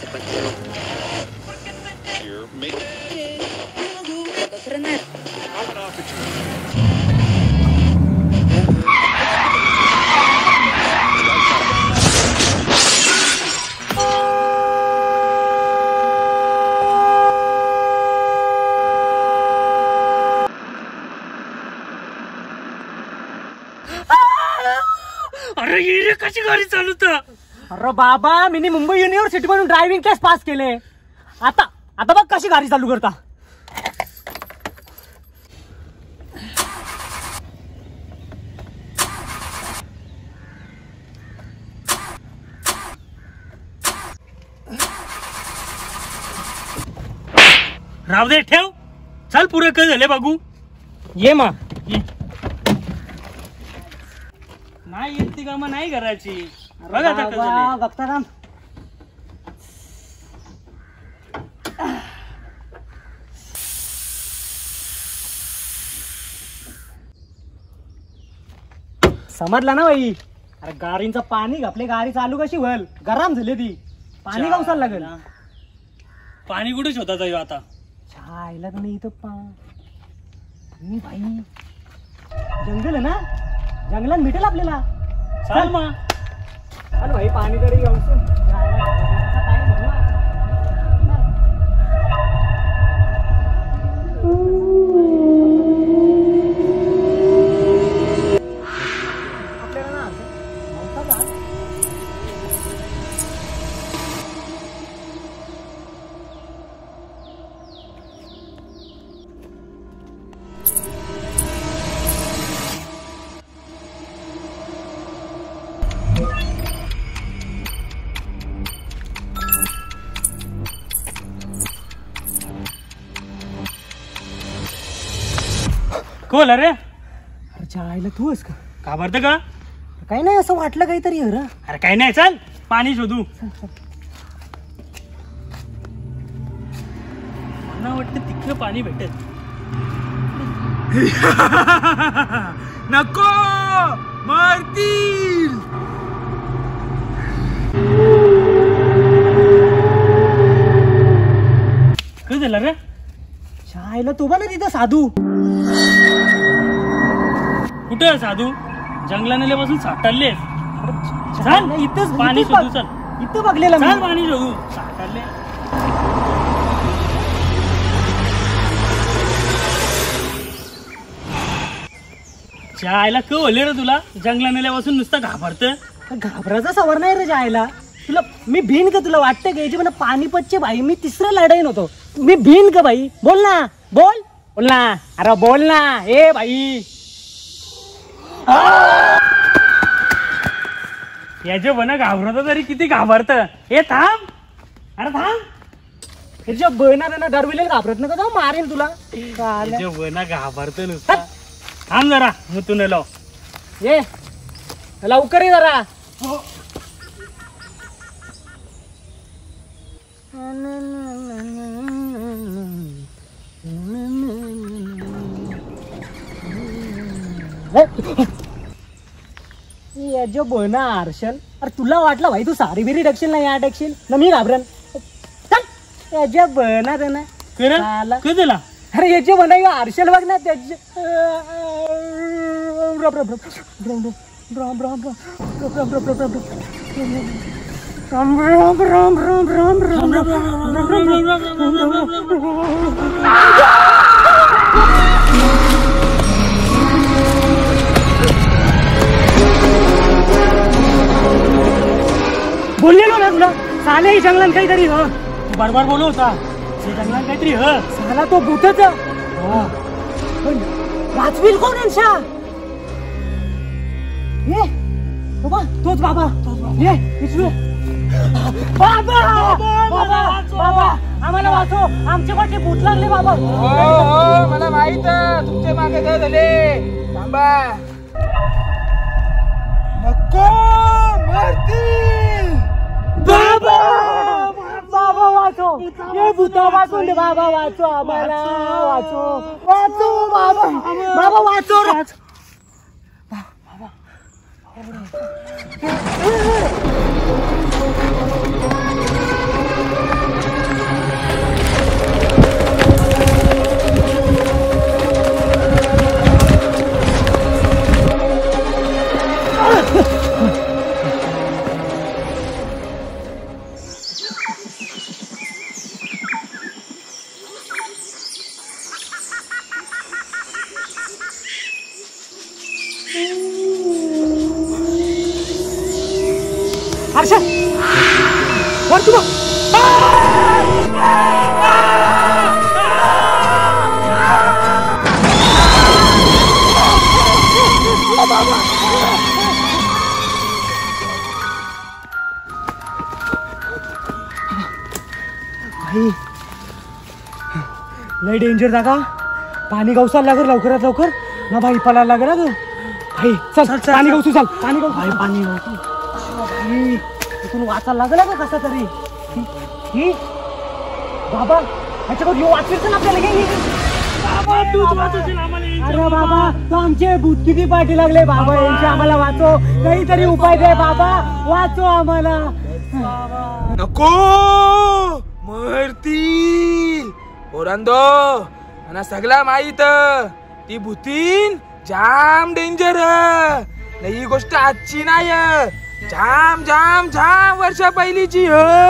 अरे ये कशी गाडी चालवता? अरे बाबा मी मुंबई युनिव्हर्सिटी मधून ड्रायव्हिंग क्लास पास केले. आता आता बघ कशी गाडी चालू करता. राव दे ठेव. चल पुरे काय झाले बघू. ये मा नाही येत ती कामं नाही करायची. बघा आता कसं झालंय. बघता काम. समजला ना बाई. अरे गाडीचं पाणी घापले गाडी चालू कशी होईल. गरम झाली ती. पाणी गावसायला लागेल. पाणी कुठे शोधायचं ह्यो आता. छायला तर नाही इथं बाई जंगल आहे ना. जंगलात भेटेल आपल्याला. चाल मग. चल भाई पाणी तरी घेऊन कोण अरे. अरे छायला तू आहेस का. घाबरत का. काही नाही असं वाटलं काहीतरी. अरे काही नाही. चल पाणी शोधू. मला वाटतं तिकडं पाणी भेटेल. नको मरतील. काय झालं रे. छायला तू बा ना तिथं साधू. कुठे साधू. जंगला नेल्यापासून साठले. चल इथंच पाणी शोधू. चल इथं बघलेलं चल पाणी शोधू. साठले. जायला कळले रे तुला. जंगला नेल्यापासून नुसतं घाबरत. घाबराचा सवार नाही रे जायला. तुला मी भीन का. तुला वाटतं का म्हणा पानिपतचे भाई मी तिसऱ्या लढाईन होतो. मी भीन का भाई. बोल ना. बोल बोल ना. अरे बोल ना. ए भाई याच्या बन घाबरत तरी किती घाबरत. हे थांब. अरे थांब. ह्याच्या बना दरविले घाबरत नका जाऊ. मारेल तुला. याच्या बन घाबरत नुसतं. थांब जरा मग तू लाव. ये लवकर ये जरा. जो बना हर्षल. अरे तुला वाटलं भाई तू सारी बिरी टाकशील ना. या टाकशील ना मी घाबरन. चल याच्या बना रे ना. काय झाला. अरे याचे बना हर्षल बघ ना. त्याच्या बोललेलो ना तुला. साले जंगलात काहीतरी बरोबर बोलू होता. जंगलात काहीतरी साला तो बुटच वाचविल कोण यांच्या. ये बाबा तोच बाबा. ये विचलू. बाबा बाबा बाबा आम्हाला वाचव. आमच्या पाठी भूत लागले बाबा. हो मला माहित. तुमचे मागे काय झाले. थांबा. नको मरतील. बाबा बाबा वाचो. ये भूता वाचून दे बाबा. वाचो आम्हाला. वाचो वाचो बाबा. बाबा वाचो. हर्षद वर तू बघ. भाई लय डेंजर जागा. पाणी गवसायला लागेल लवकरात लवकर ना भाई. पळायला लागेल ना तू भाई. चल पाणी गवसू. चल पाणी गवसू. भाई पाणी गवसू. भाई इथून वाचायला लागला का कसा तरी. ही बाबा ह्याच्याकडे येऊ वाचवेल ना आपल्याला. घे बाबा तूच वाचवशील आम्हाला यांच्या. अरे बाबा तो आमचे भूत किती पाठी लागले बाबा. यांचे आम्हाला वाचव. काहीतरी उपाय दे बाबा. वाचव आम्हाला. नको मरतील पोरांदो. मला सगळा माहित ती भूतीन जाम डेंजर. ही गोष्ट आजची नाही. जाम जाम जाम वर्षा पहिलीची.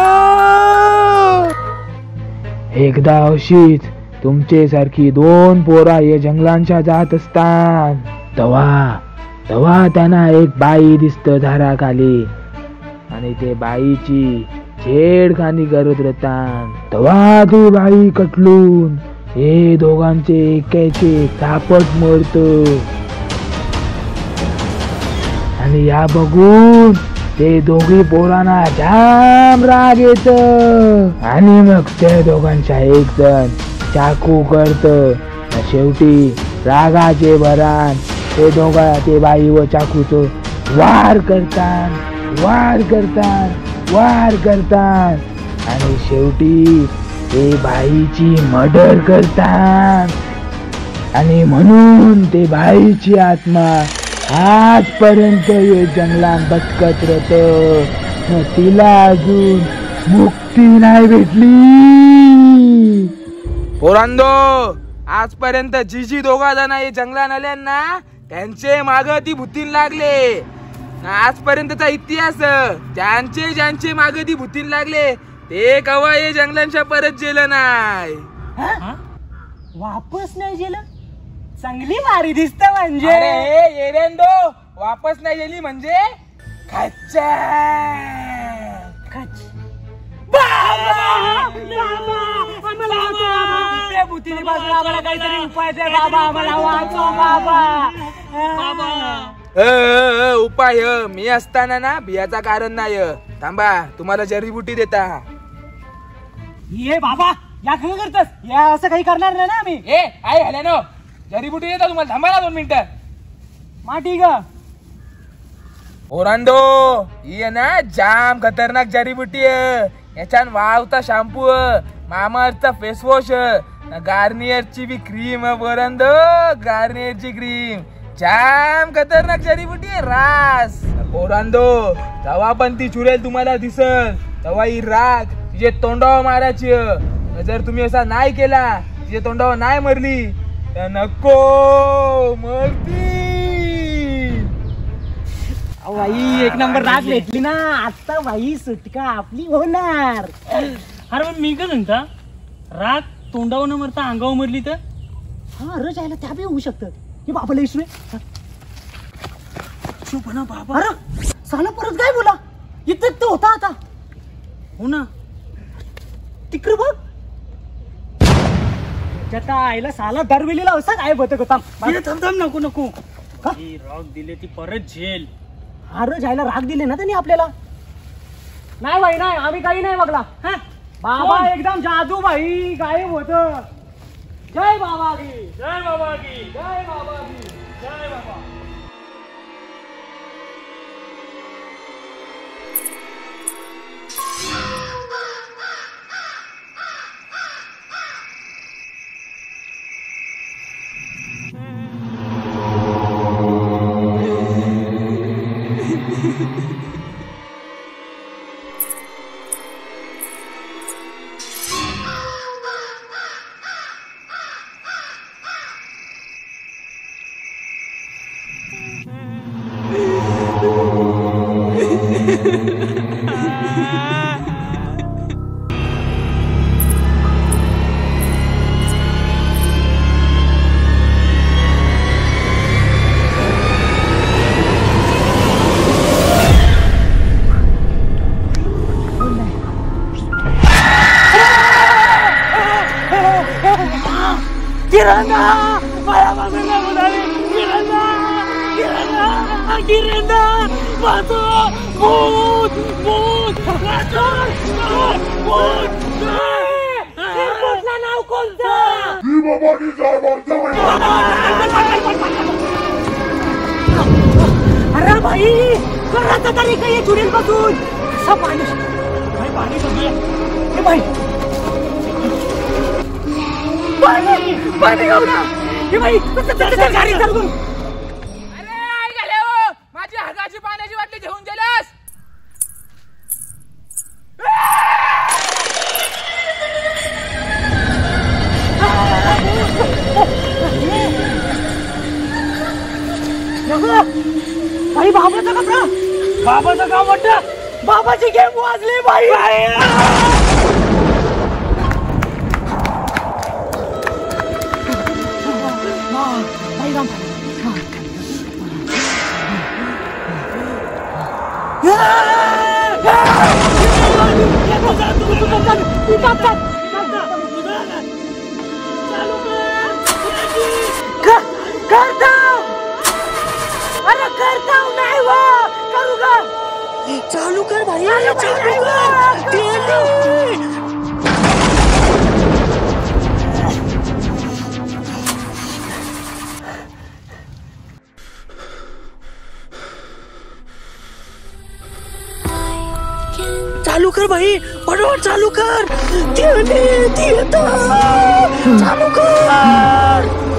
एकदा अशीच तुमचे सारखी 2 पोरा या जंगलांच्या जात असतात. तवा त्यांना एक बाई दिसत झाडाखाली आणि ते बाईची छेडखानी करत राहतात. तवा ती बाई कटलून हे दोघांचे एकाचे चापट मरत आणि या बघून ते दोघी पोरांना जाम राग येत आणि मग त्या दोघांचा एक जण चाकू करत. शेवटी रागाचे भरान ते बाई व चाकूच वार करतात आणि शेवटी ते बाईची मर्डर करतात आणि म्हणून ते बाईची आत्मा आजपर्यंत हे जंगलात भटकत राहत. तिला अजून मुक्ती नाही भेटली. पोरांदो आजपर्यंत जी दोघा जण हे जंगलात आल्या ना त्यांचे माग ती भूतीन लागले. आजपर्यंतचा इतिहास ज्यांचे माग ती भूतीन लागले ते कवा हे जंगलांच्या परत गेलं नाही. वापस नाही गेलं. चांगली मारी दिसत म्हणजे. येरेंदो वापस नाही गेली म्हणजे खच्चा. काहीतरी उपाय दे बाबा. आम्हाला वाचव बाबा. उपाय मी असताना ना बियाचा कारण नाही. थांबा तुम्हाला जडीबुटी देता. ये बाबा या काय करतस. या असं काही करणार नाही ना आम्ही. आई हॅलो जडीबुटी देता तुम्हाला. थांबा ना 2 मिनिटं. माठी ग ओरांदो ही ना जाम खतरनाक जडीबुटी आहे. याच्यान वावता शॅम्पू, मामाअर्थचा फेसवॉश, गार्नियरची बी क्रीम. ओरांदो गार्नियरची क्रीम जाम खतरनाक जडीबुटी आहे. रास ओरांदो जेव्हा पण ती चुरेल तुम्हाला दिसल तेव्हा ही राग तिचे तोंडावर मारायची. जर तुम्ही असा नाही केला तिचे तोंडावर नाही मरली तर नको मरती. बाई एक नंबर राग भेटली ना आता. बाई सुटका आपली होणार. अरे पण मी काय सांगता राग तोंडावर न मरता अंगावर मरली तर. हा अरे जायला त्या बी होऊ शकतं. हे बाबाला इसरू बाबा. अरे साला परत काय बोला. इथं तो होता आता. हो ना तिकडे बघ. त्याच्या आईला साला दरवेलीला असं काय बघत होता. थांब नको राग दिले ती परत झेल. अरे जायला राग दिले ना त्यांनी आपल्याला. नाही भाई नाही आम्ही काही नाही बघला. बाबा एकदम जादू भाई गायब होत. जय बाबा की. जय बाबा की. जय बाबा की. जय बाबा. किरणा मला बाजूला बोलावे. किरणा किरणा किरणा वाचव. भूत भूत वाचव. भूत एअरपोर्टला नाव कोणतं? अरे भाई करायचं तरी काही चुडील बसून कसं पाणी पाणी बघूया. हे भाई पाणी पाणी घेऊ ना. हे भाई कसं गाडी चालवून. अरे आई गेले हो, माझी हगाची पाण्याची बाटली घेऊन गेलास. भाई बाबाचा कपडा. बाबाचं काम वाटतं. बाबाची गेम वाजली भाई. अरे करता हूँ नहीं वो करूँगा. चालू कर भाई चालू कर. चालू कर भाई फटाफट चालू कर. चालू कर.